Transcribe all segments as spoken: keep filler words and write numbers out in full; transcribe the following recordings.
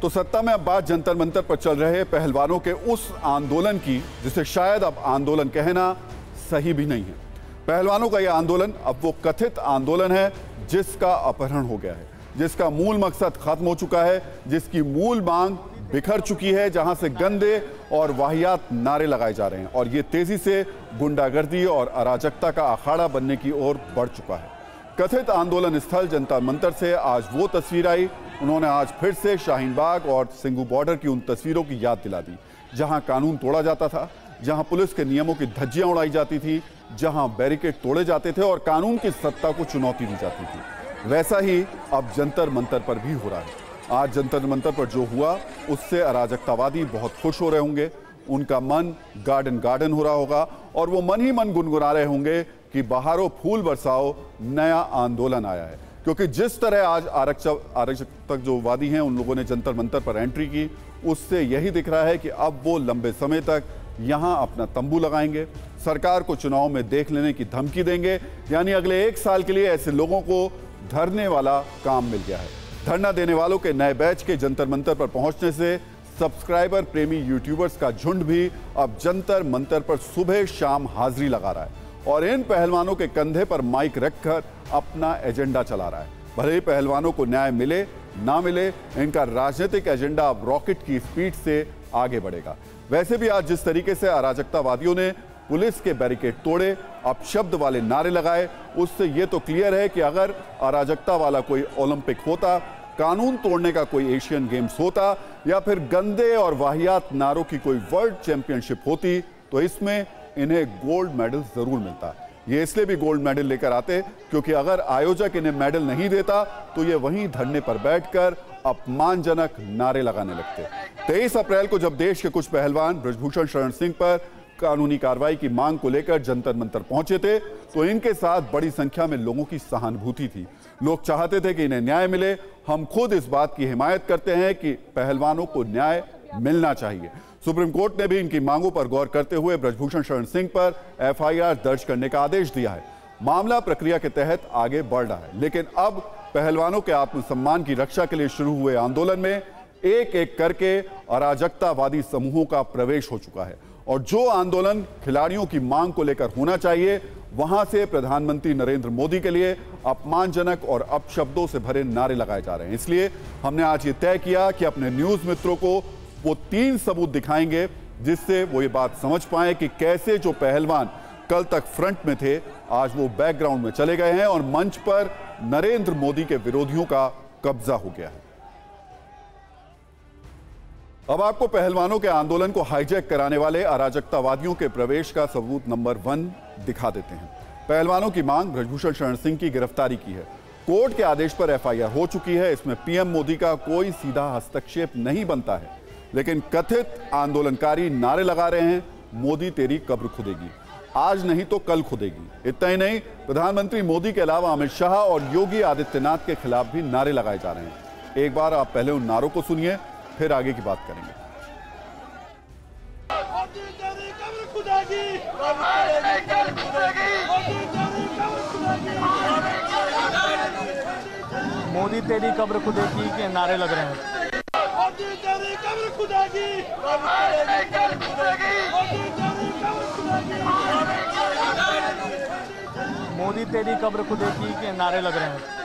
तो सत्ता में अब बात जंतर मंतर पर चल रहे पहलवानों के उस आंदोलन की जिसे शायद अब आंदोलन कहना सही भी नहीं है। पहलवानों का यह आंदोलन अब वो कथित आंदोलन है जिसका अपहरण हो गया है, जिसका मूल मकसद खत्म हो चुका है, जिसकी मूल मांग बिखर चुकी है, जहां से गंदे और वाहियात नारे लगाए जा रहे हैं और ये तेजी से गुंडागर्दी और अराजकता का अखाड़ा बनने की ओर बढ़ चुका है। कथित आंदोलन स्थल जंतर मंतर से आज वो तस्वीर आई, उन्होंने आज फिर से शाहीन बाग और सिंघू बॉर्डर की उन तस्वीरों की याद दिला दी जहां कानून तोड़ा जाता था, जहां पुलिस के नियमों की धज्जियां उड़ाई जाती थी, जहां बैरिकेड तोड़े जाते थे और कानून की सत्ता को चुनौती दी जाती थी। वैसा ही अब जंतर मंतर पर भी हो रहा है। आज जंतर मंतर पर जो हुआ उससे अराजकतावादी बहुत खुश हो रहे होंगे, उनका मन गार्डन गार्डन हो रहा होगा और वो मन ही मन गुनगुना रहे होंगे कि बहारो फूल बरसाओ, नया आंदोलन आया है। क्योंकि जिस तरह आज आरक्षक आरक्षकवादी हैं उन लोगों ने जंतर मंतर पर एंट्री की, उससे यही दिख रहा है कि अब वो लंबे समय तक यहां अपना तंबू लगाएंगे, सरकार को चुनाव में देख लेने की धमकी देंगे। यानी अगले एक साल के लिए ऐसे लोगों को धरने वाला काम मिल गया है। धरना देने वालों के नए बैच के जंतर मंतर पर पहुंचने से सब्सक्राइबर प्रेमी यूट्यूबर्स का झुंड भी अब जंतर मंतर पर सुबह शाम हाजिरी लगा रहा है और इन पहलवानों के कंधे पर माइक रखकर अपना एजेंडा चला रहा है। भले ही पहलवानों को न्याय मिले ना मिले, इनका राजनीतिक एजेंडा अब रॉकेट की स्पीड से आगे बढ़ेगा। वैसे भी आज जिस तरीके से अराजकतावादियों ने पुलिस के बैरिकेड तोड़े, अपशब्द वाले नारे लगाए, उससे यह तो क्लियर है कि अगर अराजकता वाला कोई ओलंपिक होता, कानून तोड़ने का कोई एशियन गेम्स होता या फिर गंदे और वाहियात नारों की कोई वर्ल्ड चैंपियनशिप होती तो इसमें इन्हें गोल्ड मेडल जरूर मिलता। ये इसलिए भी गोल्ड मेडल लेकर आते क्योंकि अगर आयोजक इन्हें मेडल नहीं देता तो ये वहीं धरने पर बैठकर अपमानजनक नारे लगाने लगते। तेईस अप्रैल को जब देश के कुछ पहलवान ब्रजभूषण शरण सिंह पर कानूनी कार्रवाई की मांग को लेकर जंतर मंतर पहुंचे थे तो इनके साथ बड़ी संख्या में लोगों की सहानुभूति थी। लोग चाहते थे कि इन्हें न्याय मिले। हम खुद इस बात की हिमायत करते हैं कि पहलवानों को न्याय मिलना चाहिए। सुप्रीम कोर्ट ने भी इनकी मांगों पर गौर करते हुए ब्रजभूषण शरण सिंह पर एफ आई आर दर्ज करने का आदेश दिया है। मामला प्रक्रिया के तहत आगे बढ़ रहा है, लेकिन अब पहलवानों के आत्मसम्मान की रक्षा के लिए शुरू हुए आंदोलन में एक एक करके अराजकतावादी समूहों का प्रवेश हो चुका है और जो आंदोलन खिलाड़ियों की मांग को लेकर होना चाहिए, वहां से प्रधानमंत्री नरेंद्र मोदी के लिए अपमानजनक और अपशब्दों से भरे नारे लगाए जा रहे हैं। इसलिए हमने आज ये तय किया कि अपने न्यूज मित्रों को वो तीन सबूत दिखाएंगे जिससे वो ये बात समझ पाए कि कैसे जो पहलवान कल तक फ्रंट में थे आज वो बैकग्राउंड में चले गए हैं और मंच पर नरेंद्र मोदी के विरोधियों का कब्जा हो गया है। अब आपको पहलवानों के आंदोलन को हाईजैक कराने वाले अराजकतावादियों के प्रवेश का सबूत नंबर वन दिखा देते हैं। पहलवानों की मांग ब्रजभूषण शरण सिंह की गिरफ्तारी की है। कोर्ट के आदेश पर एफ आई आर हो चुकी है। इसमें पीएम मोदी का कोई सीधा हस्तक्षेप नहीं बनता है, लेकिन कथित आंदोलनकारी नारे लगा रहे हैं, मोदी तेरी कब्र खुदेगी, आज नहीं तो कल खुदेगी। इतना ही नहीं, प्रधानमंत्री मोदी के अलावा अमित शाह और योगी आदित्यनाथ के खिलाफ भी नारे लगाए जा रहे हैं। एक बार आप पहले उन नारों को सुनिए, फिर आगे की बात करेंगे। मोदी तेरी कब्र खुदेगी के नारे लग रहे हैं। मोदी तेरी कब्र खुदेगी के नारे लग रहे हैं।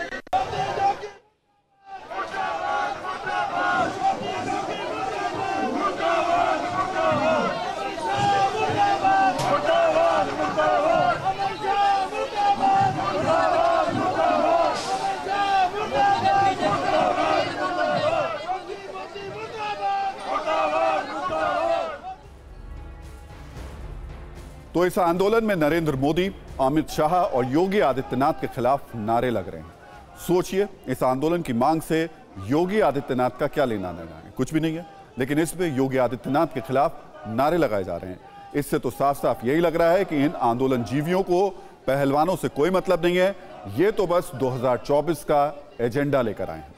तो इस आंदोलन में नरेंद्र मोदी, अमित शाह और योगी आदित्यनाथ के खिलाफ नारे लग रहे हैं। सोचिए, इस आंदोलन की मांग से योगी आदित्यनाथ का क्या लेना देना है? कुछ भी नहीं है, लेकिन इसमें योगी आदित्यनाथ के खिलाफ नारे लगाए जा रहे हैं। इससे तो साफ साफ यही लग रहा है कि इन आंदोलन जीवियों को पहलवानों से कोई मतलब नहीं है, ये तो बस दो हज़ार चौबीस का एजेंडा लेकर आए हैं।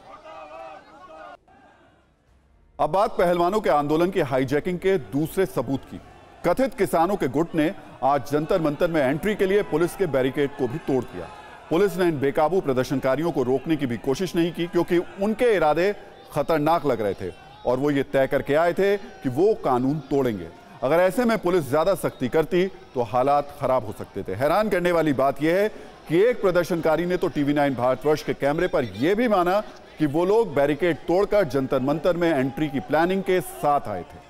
अब बात पहलवानों के आंदोलन की हाईजैकिंग के दूसरे सबूत की। कथित किसानों के गुट ने आज जंतर मंतर में एंट्री के लिए पुलिस के बैरिकेड को भी तोड़ दिया। पुलिस ने इन बेकाबू प्रदर्शनकारियों को रोकने की भी कोशिश नहीं की क्योंकि उनके इरादे खतरनाक लग रहे थे और वो ये तय करके आए थे कि वो कानून तोड़ेंगे। अगर ऐसे में पुलिस ज्यादा सख्ती करती तो हालात खराब हो सकते थे। हैरान करने वाली बात यह है कि एक प्रदर्शनकारी ने तो टीवी नाइन भारतवर्ष के कैमरे पर यह भी माना कि वो लोग बैरिकेड तोड़कर जंतर मंतर में एंट्री की प्लानिंग के साथ आए थे।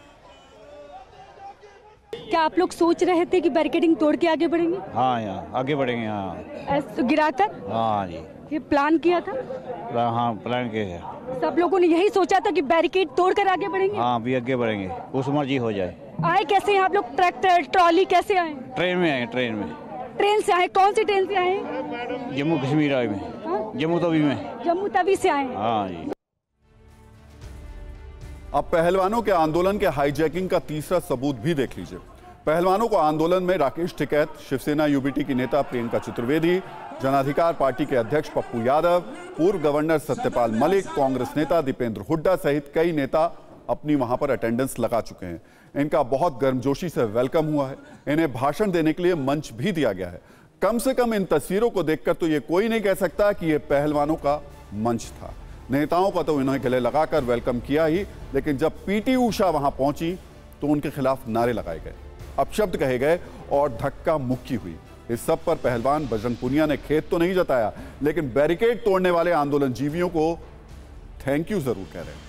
क्या आप लोग सोच रहे थे कि बैरिकेडिंग तोड़ के आगे बढ़ेंगे? हाँ, यहाँ आगे बढ़ेंगे। हाँ गिराकर? हाँ जी, ये प्लान किया था? हाँ प्लान किया है। सब लोगों ने यही सोचा था कि बैरिकेड तोड़कर आगे बढ़ेंगे? हाँ, अभी आगे बढ़ेंगे, उस मर्जी हो जाए। आए कैसे हैं आप लोग? ट्रैक्टर ट्रॉली कैसे आए? ट्रेन में आए। ट्रेन में। ट्रेन से आए? कौन सी ट्रेन से आए? जम्मू कश्मीर आए में। हाँ? जम्मू तवी में। जम्मू तवी से आए? हाँ जी। अब पहलवानों के आंदोलन के हाईजैकिंग का तीसरा सबूत भी देख लीजिए। पहलवानों को आंदोलन में राकेश टिकैत, शिवसेना यूबीटी की नेता प्रियंका चतुर्वेदी, जनाधिकार पार्टी के अध्यक्ष पप्पू यादव, पूर्व गवर्नर सत्यपाल मलिक, कांग्रेस नेता दीपेंद्र हुड्डा सहित कई नेता अपनी वहां पर अटेंडेंस लगा चुके हैं। इनका बहुत गर्मजोशी से वेलकम हुआ है। इन्हें भाषण देने के लिए मंच भी दिया गया है। कम से कम इन तस्वीरों को देखकर तो ये कोई नहीं कह सकता कि यह पहलवानों का मंच था। नेताओं का तो इन्हें गले लगाकर वेलकम किया ही, लेकिन जब पीटी उषा वहां पहुंची तो उनके खिलाफ नारे लगाए गए, अपशब्द कहे गए और धक्का मुक्की हुई। इस सब पर पहलवान बजरंग पुनिया ने खेद तो नहीं जताया, लेकिन बैरिकेड तोड़ने वाले आंदोलन जीवियों को थैंक यू जरूर कह रहे हैं।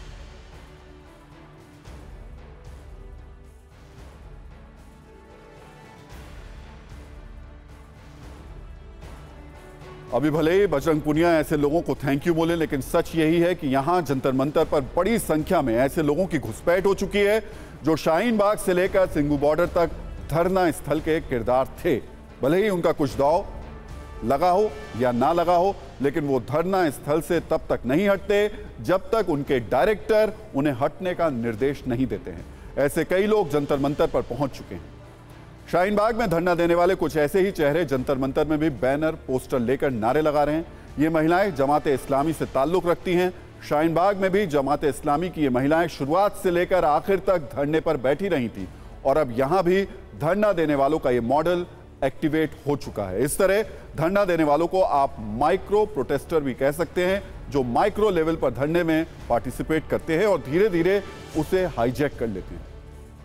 अभी भले ही बजरंग पुनिया ऐसे लोगों को थैंक यू बोले, लेकिन सच यही है कि यहां जंतर मंतर पर बड़ी संख्या में ऐसे लोगों की घुसपैठ हो चुकी है जो शाहीन बाग से लेकर सिंघू बॉर्डर तक धरना स्थल के किरदार थे। भले ही उनका कुछ दाव लगा हो या ना लगा हो, लेकिन वो धरना स्थल से तब तक नहीं हटते जब तक उनके डायरेक्टर उन्हें हटने का निर्देश नहीं देते हैं। ऐसे कई लोग जंतर मंतर पर पहुंच चुके हैं। शाहीन बाग में धरना देने वाले कुछ ऐसे ही चेहरे जंतर मंतर में भी बैनर पोस्टर लेकर नारे लगा रहे हैं। ये महिलाएं जमाते इस्लामी से ताल्लुक रखती हैं। शाहीन बाग में भी जमाते इस्लामी की ये महिलाएं शुरुआत से लेकर आखिर तक धरने पर बैठी रही थी और अब यहां भी धरना देने वालों का ये मॉडल एक्टिवेट हो चुका है। इस तरह धरना देने वालों को आप माइक्रो प्रोटेस्टर भी कह सकते हैं, जो माइक्रो लेवल पर धरने में पार्टिसिपेट करते हैं और धीरे धीरे उसे हाईजैक कर लेते हैं।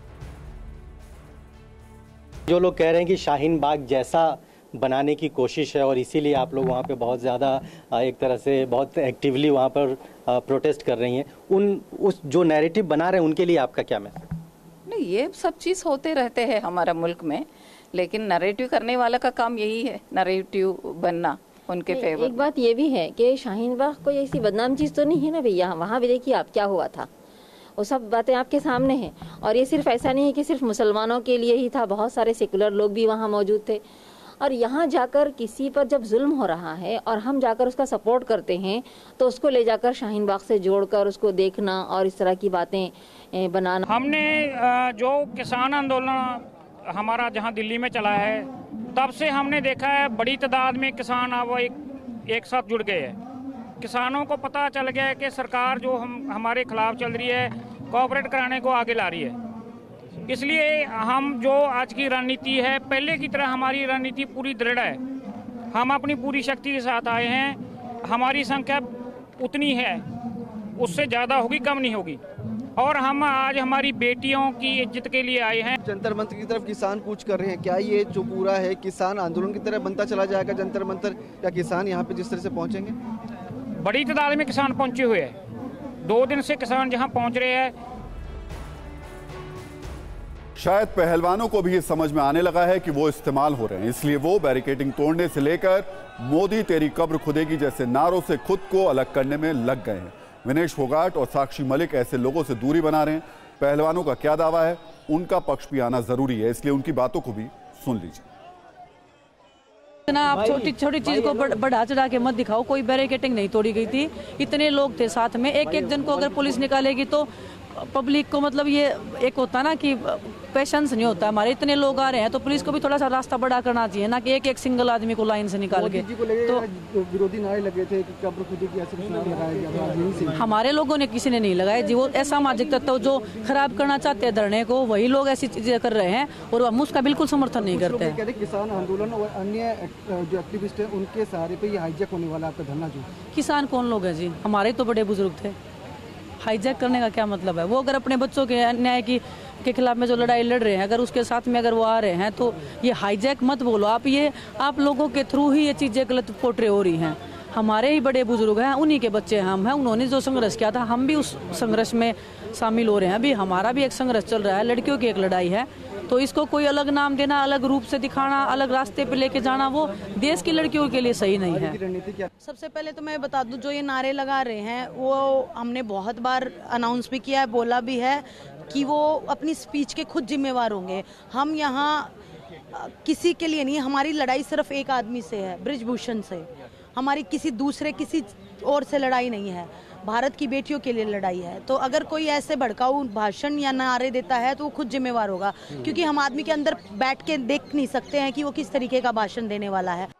जो लोग कह रहे हैं कि शाहीन बाग जैसा बनाने की कोशिश है और इसीलिए आप लोग वहाँ पे बहुत ज़्यादा एक तरह से बहुत एक्टिवली वहाँ पर प्रोटेस्ट कर रही हैं, उन उस जो नैरेटिव बना रहे हैं उनके लिए आपका क्या मैसेज? नहीं, ये सब चीज़ होते रहते हैं हमारा मुल्क में, लेकिन नैरेटिव करने वाला का काम यही है, नैरेटिव बनना उनके फेवर। एक बात ये भी है कि शाहीन बाग कोई ऐसी बदनाम चीज़ तो नहीं है ना भैया। वहाँ भी देखिए आप क्या हुआ था, वो सब बातें आपके सामने हैं। और ये सिर्फ ऐसा नहीं है कि सिर्फ मुसलमानों के लिए ही था, बहुत सारे सेकुलर लोग भी वहाँ मौजूद थे। और यहाँ जाकर किसी पर जब जुल्म हो रहा है और हम जाकर उसका सपोर्ट करते हैं तो उसको ले जाकर शाहीन बाग से जोड़कर उसको देखना और इस तरह की बातें बनाना। हमने जो किसान आंदोलन हमारा जहाँ दिल्ली में चला है, तब से हमने देखा है बड़ी तादाद में किसान अब एक एक साथ जुड़ गए हैं। किसानों को पता चल गया है कि सरकार जो हम हमारे खिलाफ चल रही है, कोऑपरेट कराने को आगे ला रही है। इसलिए हम जो आज की रणनीति है, पहले की तरह हमारी रणनीति पूरी दृढ़ है। हम अपनी पूरी शक्ति के साथ आए हैं। हमारी संख्या उतनी है, उससे ज़्यादा होगी, कम नहीं होगी। और हम आज हमारी बेटियों की इज्जत के लिए आए हैं। जंतर मंतर की तरफ किसान कूच कर रहे हैं, क्या ये जो पूरा है किसान आंदोलन की तरह बनता चला जाएगा जंतर मंतर, या किसान यहाँ पे जिस तरह से पहुँचेंगे? बड़ी तादाद में किसान पहुंचे हुए हैं। दो दिन से किसान जहां पहुंच रहे हैं। शायद पहलवानों को भी ये समझ में आने लगा है कि वो इस्तेमाल हो रहे हैं, इसलिए वो बैरिकेडिंग तोड़ने से लेकर मोदी तेरी कब्र खुदेगी जैसे नारों से खुद को अलग करने में लग गए हैं। विनेश फोगाट और साक्षी मलिक ऐसे लोगों से दूरी बना रहे हैं। पहलवानों का क्या दावा है, उनका पक्ष भी आना जरूरी है, इसलिए उनकी बातों को भी सुन लीजिए। ना आप छोटी छोटी चीज को बढ़ा चढ़ा के मत दिखाओ। कोई बैरिकेडिंग नहीं तोड़ी गई थी, इतने लोग थे साथ में। एक एक जन को अगर पुलिस निकालेगी तो पब्लिक को मतलब ये एक होता ना कि पेशेंस नहीं होता हमारे। इतने लोग आ रहे हैं तो पुलिस को भी थोड़ा सा रास्ता बड़ा करना चाहिए ना कि एक एक सिंगल आदमी को लाइन से निकाल के। तो विरोधी नारे लगे थे कि कब्र खुदी की ऐसे लगाया गया, हमारे लोगों ने किसी ने नहीं लगाया जी। वो असामाजिक तत्व जो खराब करना चाहते हैं धरने को, वही लोग ऐसी चीजें कर रहे हैं और हम उसका बिल्कुल समर्थन नहीं करते हैं। किसान आंदोलन और अन्य जो एक्टिविस्ट है उनके सहारे पे ये हाईजैक होने वाला आपका धरना। जो किसान कौन लोग है जी, हमारे तो बड़े बुजुर्ग थे। हाईजैक करने का क्या मतलब है? वो अगर अपने बच्चों के अन्याय की के खिलाफ में जो लड़ाई लड़ रहे हैं, अगर उसके साथ में अगर वो आ रहे हैं तो ये हाईजैक मत बोलो आप। ये आप लोगों के थ्रू ही ये चीज़ें गलत पोर्ट्रे हो रही हैं। हमारे ही बड़े बुजुर्ग हैं, उन्हीं के बच्चे हम हैं, उन्होंने जो संघर्ष किया था हम भी उस संघर्ष में शामिल हो रहे हैं। अभी हमारा भी एक संघर्ष चल रहा है, लड़कियों की एक लड़ाई है। तो इसको कोई अलग नाम देना, अलग रूप से दिखाना, अलग रास्ते पे लेके जाना, वो देश की लड़कियों के लिए सही नहीं है। सबसे पहले तो मैं बता दूं, जो ये नारे लगा रहे हैं वो हमने बहुत बार अनाउंस भी किया है, बोला भी है कि वो अपनी स्पीच के खुद जिम्मेवार होंगे। हम यहाँ किसी के लिए नहीं, हमारी लड़ाई सिर्फ एक आदमी से है, बृजभूषण से। हमारी किसी दूसरे किसी और से लड़ाई नहीं है, भारत की बेटियों के लिए लड़ाई है। तो अगर कोई ऐसे भड़काऊ भाषण या नारे देता है तो वो खुद जिम्मेवार होगा, क्योंकि हम आदमी के अंदर बैठ के देख नहीं सकते हैं कि वो किस तरीके का भाषण देने वाला है।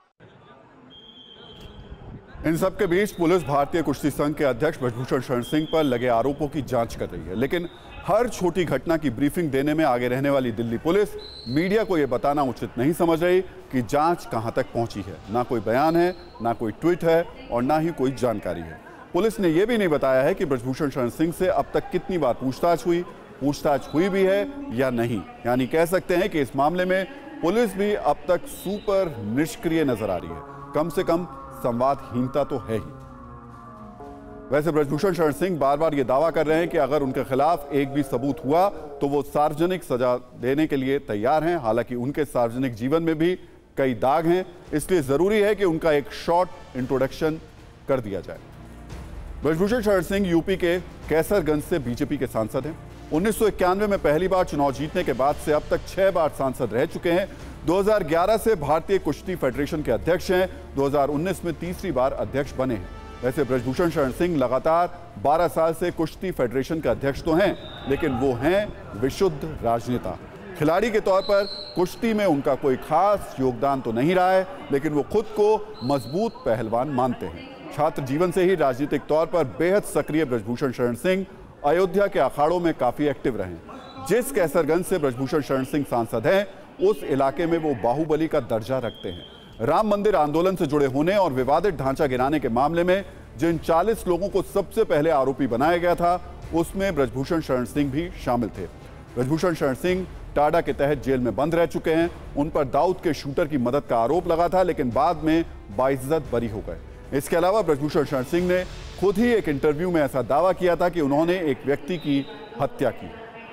इन सब के बीच पुलिस भारतीय कुश्ती संघ के अध्यक्ष ब्रजभूषण शरण सिंह पर लगे आरोपों की जांच कर रही है, लेकिन हर छोटी घटना की ब्रीफिंग देने में आगे रहने वाली दिल्ली पुलिस मीडिया को यह बताना उचित नहीं समझ रही कि जांच कहां तक पहुंची है। ना कोई बयान है, ना कोई ट्वीट है और ना ही कोई जानकारी है। पुलिस ने यह भी नहीं बताया है कि ब्रजभूषण शरण सिंह से अब तक कितनी बार पूछताछ हुई, पूछताछ हुई भी है या नहीं। यानी कह सकते हैं कि इस मामले में पुलिस भी अब तक सुपर निष्क्रिय नजर आ रही है। कम से कम संवादहीनता तो है ही। वैसे ब्रजभूषण शरण सिंह बार बार ये दावा कर रहे हैं कि अगर उनके खिलाफ एक भी सबूत हुआ तो वो सार्वजनिक सजा देने के लिए तैयार हैं। हालांकि उनके सार्वजनिक जीवन में भी कई दाग हैं, इसलिए जरूरी है कि उनका एक शॉर्ट इंट्रोडक्शन कर दिया जाए। ब्रजभूषण शरण सिंह यूपी के कैसरगंज से बीजेपी के सांसद हैं। उन्नीस सौ इक्यानवे में पहली बार चुनाव जीतने के बाद से अब तक छह बार सांसद रह चुके हैं। दो हज़ार ग्यारह से भारतीय कुश्ती फेडरेशन के अध्यक्ष हैं। दो हज़ार उन्नीस में तीसरी बार अध्यक्ष बने हैं। वैसे ब्रजभूषण शरण सिंह लगातार बारह साल से कुश्ती फेडरेशन के अध्यक्ष तो हैं, लेकिन वो हैं विशुद्ध राजनेता। खिलाड़ी के तौर पर कुश्ती में उनका कोई खास योगदान तो नहीं रहा है, लेकिन वो खुद को मजबूत पहलवान मानते हैं। छात्र जीवन से ही राजनीतिक तौर पर बेहद सक्रिय ब्रजभूषण शरण सिंह अयोध्या के अखाड़ों में काफी एक्टिव रहे। जिस कैसरगंज से ब्रजभूषण शरण सिंह सांसद हैं, उस इलाके में वो बाहुबली का दर्जा रखते हैं। राम मंदिर आंदोलन से जुड़े होने और विवादित ढांचा गिराने के मामले में जिन चालीस लोगों को सबसे पहले आरोपी बनाया गया था, उसमें ब्रजभूषण शरण सिंह भी शामिल थे। ब्रजभूषण शरण सिंह टाडा के तहत जेल में बंद रह चुके हैं। उन पर दाऊद के शूटर की मदद का आरोप लगा था, लेकिन बाद में बाइज्जत बरी हो गए। इसके अलावा ब्रजभूषण शरण सिंह ने खुद ही एक इंटरव्यू में ऐसा दावा किया था कि उन्होंने एक व्यक्ति की हत्या की।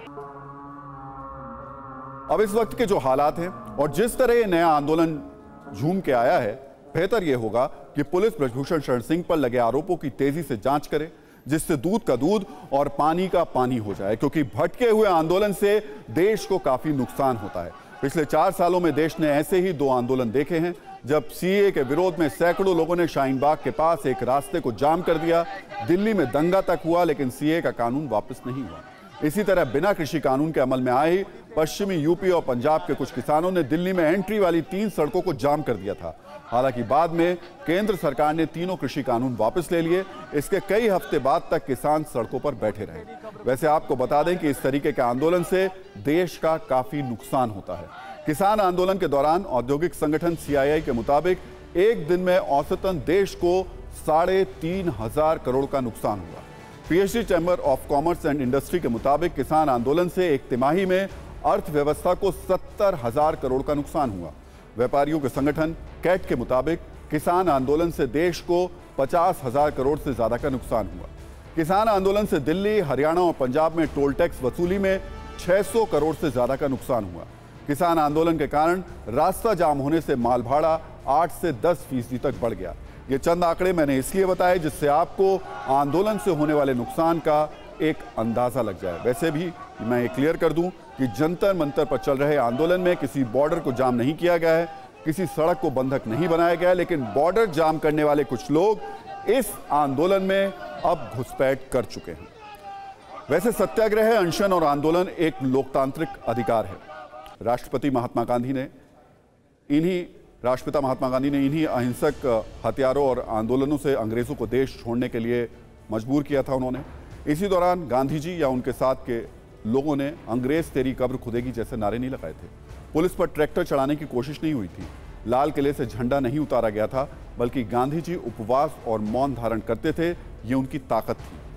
अब इस वक्त के जो हालात हैं और जिस तरह ये नया आंदोलन झूम के आया है, बेहतर यह होगा कि पुलिस ब्रजभूषण शरण सिंह पर लगे आरोपों की तेजी से जांच करे, जिससे दूध का दूध और पानी का पानी हो जाए, क्योंकि भटके हुए आंदोलन से देश को काफी नुकसान होता है। पिछले चार सालों में देश ने ऐसे ही दो आंदोलन देखे हैं, जब सीए के विरोध में सैकड़ों लोगों ने शाहीन बाग के पास एक रास्ते को जाम कर दिया। दिल्ली में दंगा तक हुआ, लेकिन सीए का कानून वापस नहीं हुआ। इसी तरह बिना कृषि कानून के अमल में आए ही पश्चिमी यूपी और पंजाब के कुछ किसानों ने दिल्ली में एंट्री वाली तीन सड़कों को जाम कर दिया था। हालांकि बाद में केंद्र सरकार ने तीनों कृषि कानून वापस ले लिए। इसके कई हफ्ते बाद तक किसान सड़कों पर बैठे रहे। वैसे आपको बता दें कि इस तरीके के आंदोलन से देश का काफी नुकसान होता है। किसान आंदोलन के दौरान औद्योगिक संगठन सीआईआई के मुताबिक एक दिन में औसतन देश को साढ़े तीन हजार करोड़ का नुकसान हुआ। PHD chamber of commerce and industry के मुताबिक किसान आंदोलन से एक तिमाही में अर्थव्यवस्था को सत्तर हजार करोड़ का नुकसान हुआ। व्यापारियों के संगठन कैट के मुताबिक किसान आंदोलन से देश को पचास हजार करोड़ से ज्यादा का नुकसान हुआ। किसान आंदोलन से दिल्ली, हरियाणा और पंजाब में टोल टैक्स वसूली में छह सौ करोड़ से ज्यादा का नुकसान हुआ। किसान आंदोलन के कारण रास्ता जाम होने से माल भाड़ा आठ से दस फीसदी तक बढ़ गया। ये चंद आंकड़े मैंने इसलिए बताए जिससे आपको आंदोलन से होने वाले नुकसान का एक अंदाजा लग जाए। वैसे भी मैं ये क्लियर कर दूं कि जंतर मंतर पर चल रहे आंदोलन में किसी बॉर्डर को जाम नहीं किया गया है, किसी सड़क को बंधक नहीं बनाया गया है, लेकिन बॉर्डर जाम करने वाले कुछ लोग इस आंदोलन में अब घुसपैठ कर चुके हैं। वैसे सत्याग्रह, अनशन और आंदोलन एक लोकतांत्रिक अधिकार है। राष्ट्रपति महात्मा गांधी ने इन्हीं राष्ट्रपिता महात्मा गांधी ने इन्हीं अहिंसक हथियारों और आंदोलनों से अंग्रेजों को देश छोड़ने के लिए मजबूर किया था उन्होंने। इसी दौरान गांधी जी या उनके साथ के लोगों ने अंग्रेज तेरी कब्र खुदेगी जैसे नारे नहीं लगाए थे। पुलिस पर ट्रैक्टर चढ़ाने की कोशिश नहीं हुई थी। लाल किले से झंडा नहीं उतारा गया था, बल्कि गांधी जी उपवास और मौन धारण करते थे। ये उनकी ताकत थी।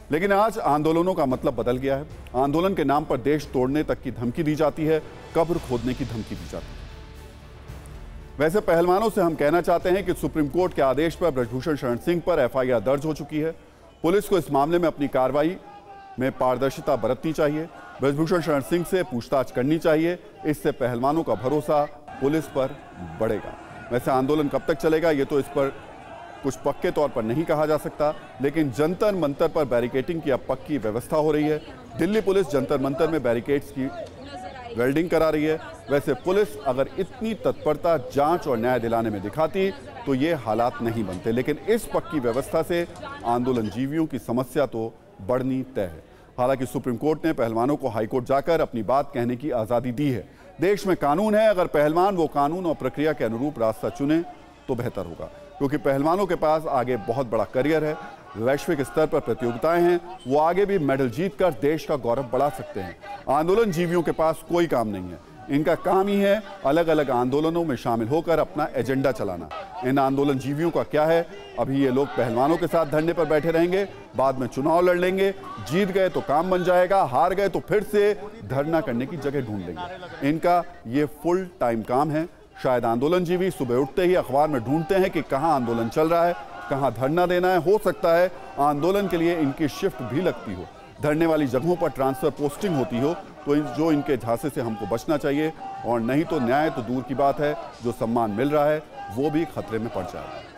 लेकिन आज आंदोलनों का मतलब बदल गया है। आंदोलन के नाम पर देश तोड़ने तक की धमकी दी जाती है, कब्र खोदने की धमकी दी जाती है। वैसे पहलवानों से हम कहना चाहते हैं कि सुप्रीम कोर्ट के आदेश पर ब्रजभूषण शरण सिंह पर एफ आई आर दर्ज हो चुकी है। पुलिस को इस मामले में अपनी कार्रवाई में पारदर्शिता बरतनी चाहिए। ब्रजभूषण शरण सिंह से पूछताछ करनी चाहिए। इससे पहलवानों का भरोसा पुलिस पर बढ़ेगा। वैसे आंदोलन कब तक चलेगा ये तो इस पर कुछ पक्के तौर पर नहीं कहा जा सकता, लेकिन जंतर मंतर पर बैरिकेडिंग की अब पक्की व्यवस्था हो रही है। दिल्ली पुलिस जंतर मंतर में बैरिकेड्स की वेल्डिंग करा रही है। वैसे पुलिस अगर इतनी तत्परता जांच और न्याय दिलाने में दिखाती तो ये हालात नहीं बनते, लेकिन इस पक्की व्यवस्था से आंदोलन जीवियों की समस्या तो बढ़नी तय है। हालांकि सुप्रीम कोर्ट ने पहलवानों को हाईकोर्ट जाकर अपनी बात कहने की आज़ादी दी है। देश में कानून है, अगर पहलवान वो कानून और प्रक्रिया के अनुरूप रास्ता चुने तो बेहतर होगा, क्योंकि पहलवानों के पास आगे बहुत बड़ा करियर है, वैश्विक स्तर पर प्रतियोगिताएं हैं, वो आगे भी मेडल जीतकर देश का गौरव बढ़ा सकते हैं। आंदोलन जीवियों के पास कोई काम नहीं है। इनका काम ही है अलग अलग आंदोलनों में शामिल होकर अपना एजेंडा चलाना। इन आंदोलन जीवियों का क्या है, अभी ये लोग पहलवानों के साथ धरने पर बैठे रहेंगे, बाद में चुनाव लड़ लेंगे, जीत गए तो काम बन जाएगा, हार गए तो फिर से धरना करने की जगह ढूंढ लेंगे। इनका ये फुल टाइम काम है। शायद आंदोलन जीवी सुबह उठते ही अखबार में ढूंढते हैं कि कहाँ आंदोलन चल रहा है, कहाँ धरना देना है। हो सकता है आंदोलन के लिए इनकी शिफ्ट भी लगती हो, धरने वाली जगहों पर ट्रांसफर पोस्टिंग होती हो, तो जो इनके झांसे से हमको बचना चाहिए। और नहीं तो न्याय तो दूर की बात है, जो सम्मान मिल रहा है वो भी खतरे में पड़ जाएगा।